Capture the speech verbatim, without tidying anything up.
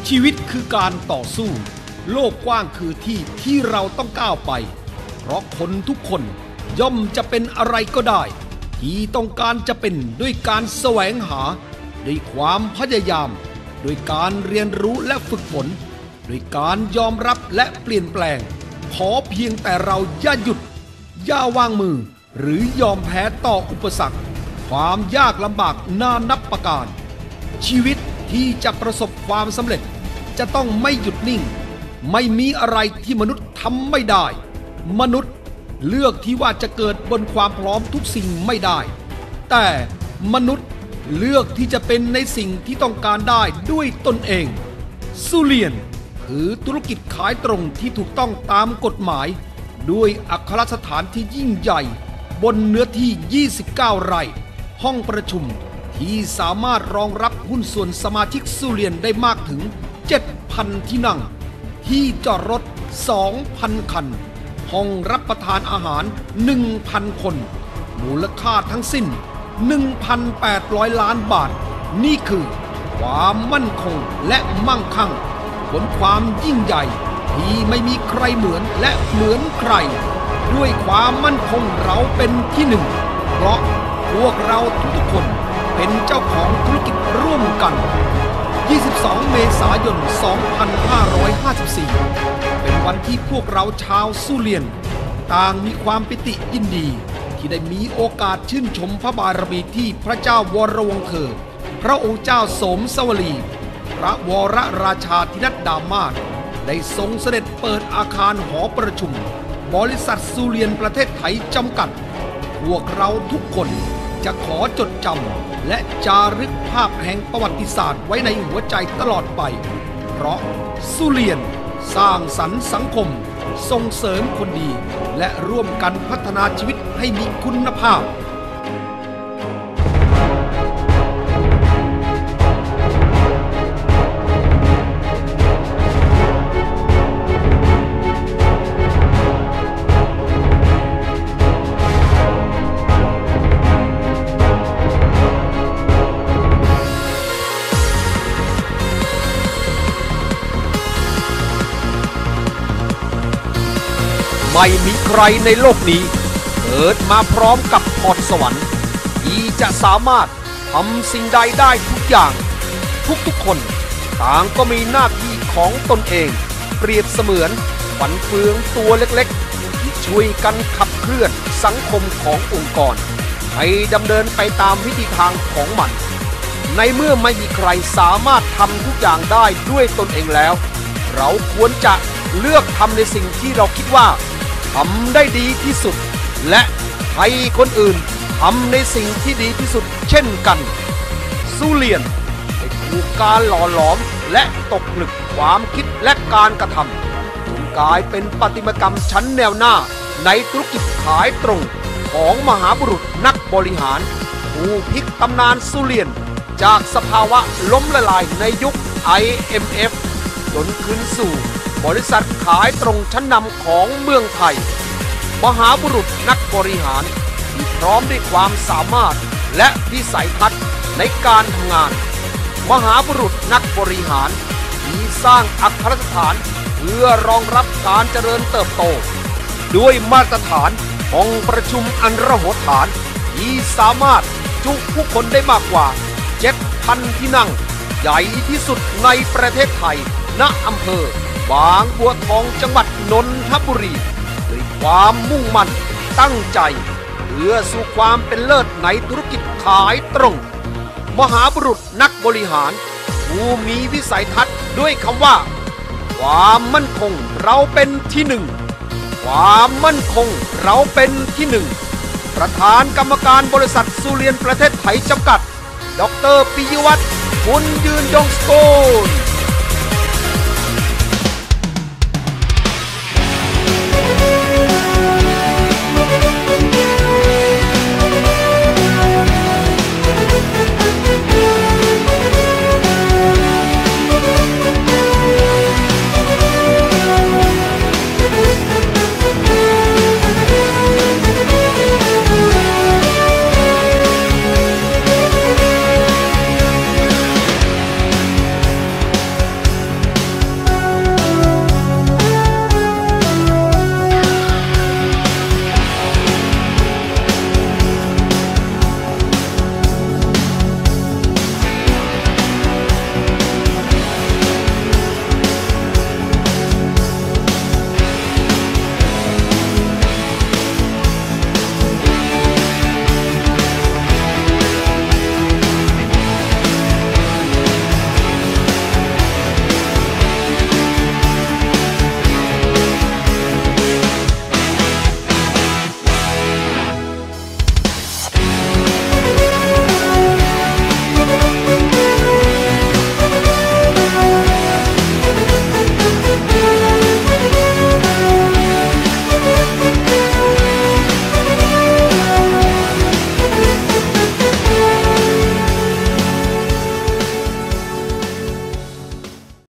ชีวิตคือการต่อสู้โลกกว้างคือที่ที่เราต้องก้าวไปเพราะคนทุกคนย่อมจะเป็นอะไรก็ได้ที่ต้องการจะเป็นด้วยการแสวงหาด้วยความพยายามด้วยการเรียนรู้และฝึกฝนด้วยการยอมรับและเปลี่ยนแปลงขอเพียงแต่เราอย่าหยุดอย่าวางมือหรือยอมแพ้ต่ออุปสรรคความยากลำบากนานับประการชีวิตที่จะประสบความสำเร็จจะต้องไม่หยุดนิ่งไม่มีอะไรที่มนุษย์ทำไม่ได้มนุษย์เลือกที่ว่าจะเกิดบนความพร้อมทุกสิ่งไม่ได้แต่มนุษย์เลือกที่จะเป็นในสิ่งที่ต้องการได้ด้วยตนเองซูเลียนคือธุรกิจขายตรงที่ถูกต้องตามกฎหมายด้วยอัครสถานที่ยิ่งใหญ่บนเนื้อที่ยี่สิบเก้าไร่ห้องประชุมที่สามารถรองรับหุ้นส่วนสมาชิกซูเลียนได้มากถึง เจ็ดพัน ที่นั่งที่จอดรถ สองพัน คันห้องรับประทานอาหาร หนึ่งพัน คนมูลค่าทั้งสิ้น หนึ่งพันแปดร้อย ล้านบาทนี่คือความมั่นคงและมั่งคั่งบนความยิ่งใหญ่ที่ไม่มีใครเหมือนและเหมือนใครด้วยความมั่นคงเราเป็นที่หนึ่งเพราะพวกเราทุกคนเป็นเจ้าของธุรกิจร่วมกันยี่สิบสอง เมษายน สองพันห้าร้อยห้าสิบสี่ เป็นวันที่พวกเราชาวซูเลียนต่างมีความปิติยินดีที่ได้มีโอกาสชื่นชมพระบารมีที่พระเจ้าวรวงศ์เธอพระองค์เจ้าโสมสวลีพระวรราชาธินัดดามาศได้ทรงเสด็จเปิดอาคารหอประชุมบริษัทซูเลียนประเทศไทยจำกัดพวกเราทุกคนจะขอจดจำและจารึกภาพแห่งประวัติศาสตร์ไว้ในหัวใจตลอดไปเพราะซูเลียนสร้างสรรค์สังคมส่งเสริมคนดีและร่วมกันพัฒนาชีวิตให้มีคุณภาพไม่มีใครในโลกนี้เกิดมาพร้อมกับพรสวรรค์ที่จะสามารถทำสิ่งใดได้ทุกอย่างทุกๆคนต่างก็มีหน้าที่ของตนเองเปรียบเสมือนฝันเฟืองตัวเล็กๆที่ช่วยกันขับเคลื่อนสังคมขององค์กรให้ดำเนินไปตามวิธีทางของมันในเมื่อไม่มีใครสามารถทำทุกอย่างได้ด้วยตนเองแล้วเราควรจะเลือกทำในสิ่งที่เราคิดว่าทำได้ดีที่สุดและให้คนอื่นทำในสิ่งที่ดีที่สุดเช่นกันซูเลียนได้ถูกการหล่อหลอมและตกผลึกความคิดและการกระทำจนกลายเป็นประติมากรรมชั้นแนวหน้าในธุรกิจขายตรงของมหาบุรุษนักบริหารผู้พลิกตำนานซูเลียนจากสภาวะล้มละลายในยุค ไอ เอ็ม เอฟ จนคืนสู่บริษัทขายตรงชั้นนำของเมืองไทยมหาบุรุษนักบริหารที่พร้อมด้วยความสามารถและวิสัยทัศน์ในการทำงานมหาบุรุษนักบริหารที่สร้างอัครสถานเพื่อรองรับการเจริญเติบโตด้วยมาตรฐานห้องประชุมอันระหดฐานที่สามารถจุผู้คนได้มากกว่า เจ็ดพัน ที่นั่งใหญ่ที่สุดในประเทศไทยณอำเภอบางบัวทองจังหวัดนนทบุรีด้วยความมุ่งมั่นตั้งใจเพื่อสู่ความเป็นเลิศในธุรกิจขายตรงมหาบุรุษนักบริหารผู้มีวิสัยทัศน์ด้วยคำว่าความมั่นคงเราเป็นที่หนึ่งความมั่นคงเราเป็นที่หนึ่งประธานกรรมการบริษัทซูเลียนประเทศไทยจำกัดดร.ปิยวัฒน์บุญยืนยงสกุล